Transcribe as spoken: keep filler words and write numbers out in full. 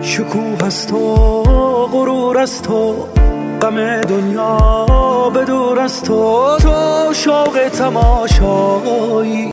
شکوه است و غرور است تو، غم دنیا به دور است تو، تو شوق تماشایی